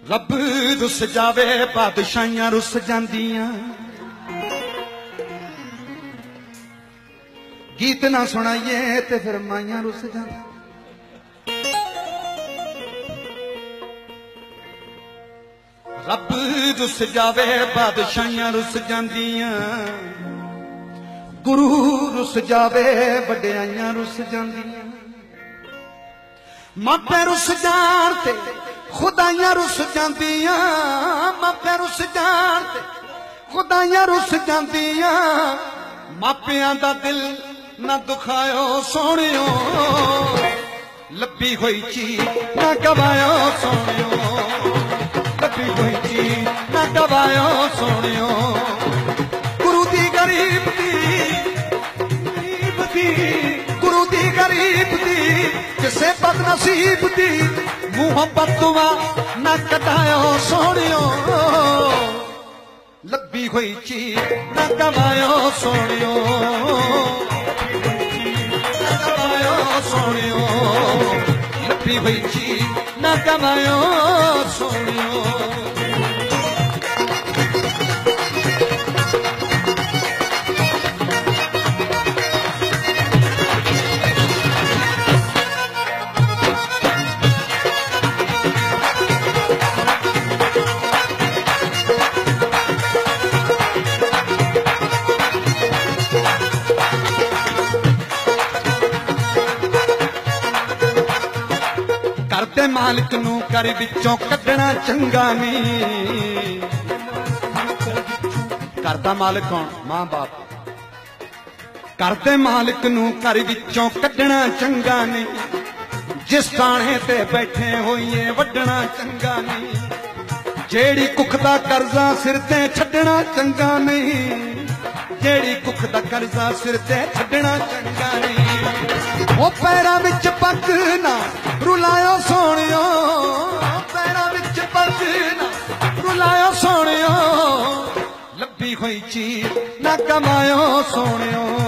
रब रुस जावे बादशाहियां रुस जांदियां। गीत ना सुनाइए ते फिर माइयां रुस जांदियां। रब रुस जावे बादशाहियां रुस जांदियां। गुरु रुस जावे वड्डियाइयां रुस जांदियां। मापे रुस जान ते खुदाइयां रुस जांदियां। मापे रुस जान ते खुदाइयां रुस जांदियां। मापियां दा दिल ना दुखायो सोहणियो। लब्भी होई चीज ना गवायो सोहणियो। लब्भी होई चीज ना गवायो सोहणियो। गुरु दी गरीब दी गुरु दी गरीब दी जिसे बदनसीब दी मुहब्बत दुआ ना कटायो सोहणियो। लब्भी हुई चीज ना गवायो सोहणियो। ना गवायो सोहणियो। लब्भी हुई चीज ना गवायो सोहणियो। करते मालिक नू कर विचों कढ़ना चंगा नहीं। करता मालिक कौन? मां बाप। करते मालिक नू कर विचों कढ़ना चंगा नहीं। जिस टाणे ते बैठे होइए वड्डना चंगा नहीं। जेड़ी कुख दा कर्जा सिर ते छड्डना चंगा नहीं। जेड़ी कुख दा कर्जा सिर ते छड्डना चंगा नहीं। ओ पैरां विच पग ना रुलायो सोहणियो। पैरां विच पग ना रुलायो सोहणियो। लब्भी होई चीज ना कमायो सोहणियो।